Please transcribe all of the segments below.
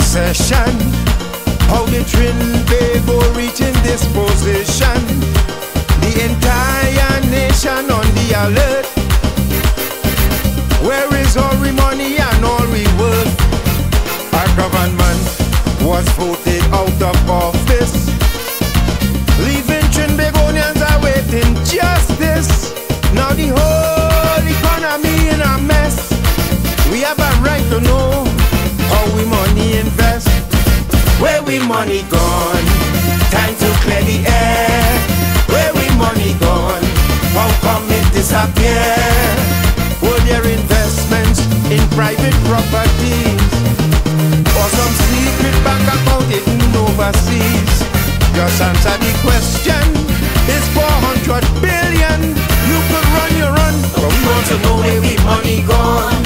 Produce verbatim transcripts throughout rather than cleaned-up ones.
succession. How the Trinbago reaching this position. The entire nation on the alert. Where is all we money and all we worth? Our government was voted out of office, leaving Trinbagonians awaiting justice. Now the whole economy in a mess. We have a right to know how we money invest. Where we money gone? Time to clear the air. Where we money gone? How come it disappear? Were there investments in private properties, or some secret bank account hidden overseas? Just answer the question. It's four hundred billion. You could run your run, but we want to know where we money gone.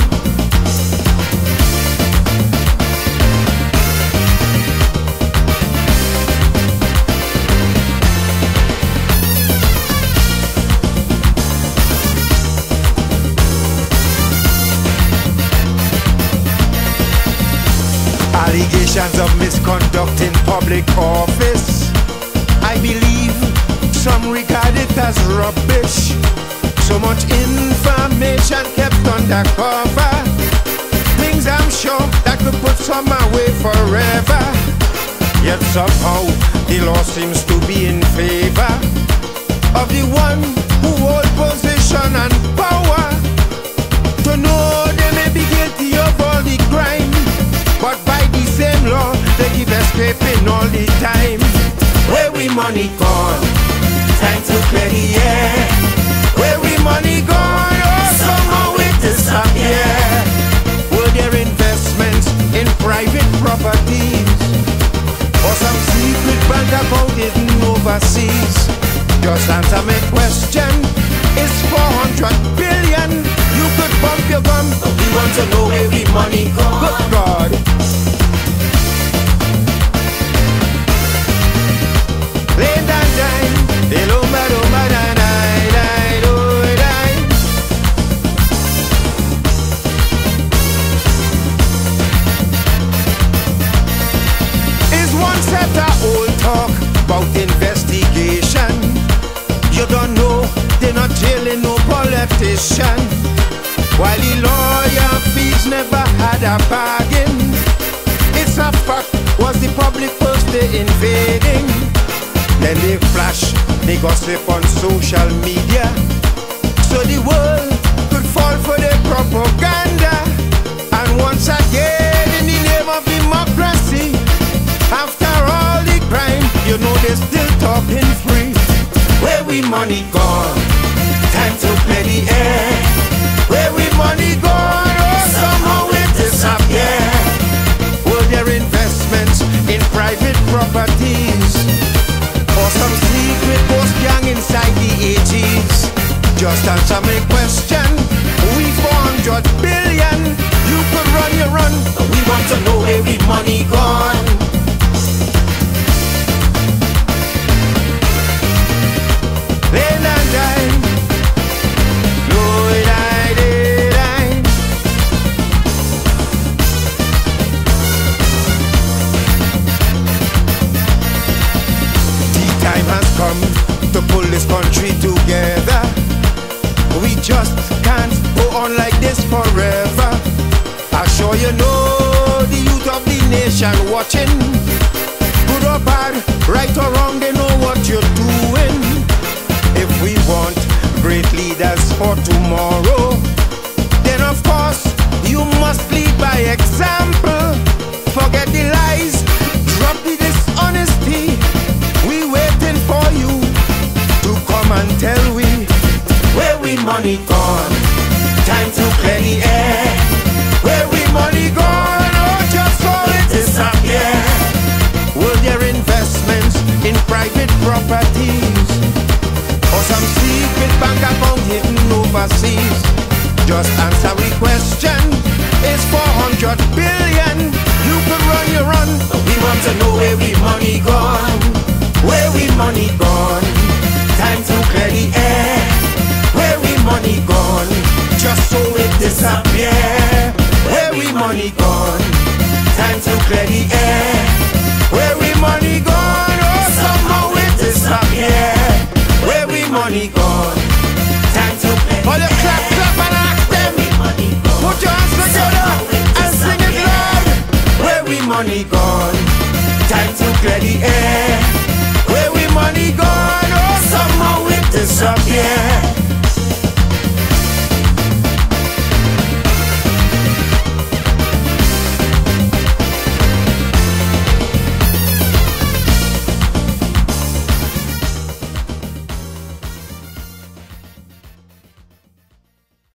Allegations of misconduct in public office, I believe some regard it as rubbish. So much information kept undercover, things I'm sure that could put some away forever. Yet somehow the law seems to be in favor of the one who hold position and power. To know they may be guilty of all the crime, but by the same law, they keep escaping all the time. Where we money gone? Time to clear the air. Where we money gone? Oh, somehow it disappear. Were there investments in private properties, or some secret bank account hidden overseas? Just answer my question. It's four hundred billion. You could bump your gum. We want to know where we money gone. Good God. Lay down, dine. Hello, madam, madam, dine, dine, oh, dine. Is one set of old talk about investigation. You don't know they're not jailing no politician, while the lawyer fees never had a bargain. It's a fact, was the public purse they invading? Then they flash, they gossip on social media, so the world could fall for their propaganda. And once again, in the name of democracy, after all the crime, you know they're still talking free. Where we money gone? Time to play the air. Where we money gone? Oh, somehow it disappear. Were there investments in private properties, or some secret ghost gang inside the eighties? Just answer my question. We four hundred billion. You could run your run, but we want to know where we money gone. Then and dine. Lord, I did dine. The time has come to pull this country together. We just can't go on like this forever. I'm sure you know the youth of the nation watching. Good or bad, right or wrong, they know what you're doing. If we want great leaders for tomorrow, then of course you must lead by example. Forget the lies, drop the dishonesty. We waiting for you to come and tell we where we money gone. Time to clear the air. Where we money gone? Oh, just so it disappear. Were there investments in private properties, or some secret bank account hidden overseas? Just answer we question. It's four hundred billion. You could run your run. We want to know where we money gone. Where we money gone? Time to clear the air. Where we money gone? Just so it disappear. Where we money gone? Time to clear the air. money gone? Time to pay. All you clap, clap and ask them. Put your hands together and sing it loud. Where we money gone? Time to clear the air. Where we money gone? Oh, somehow it disappear.